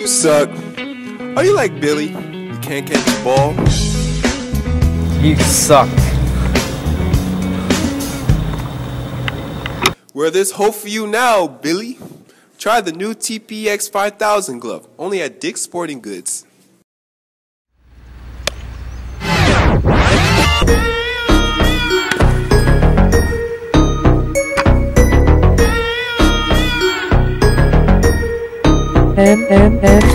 You suck. Are you like Billy? You can't catch the ball? You suck. Well, there's hope for you now, Billy. Try the new TPX 5000 glove, only at Dick's Sporting Goods. And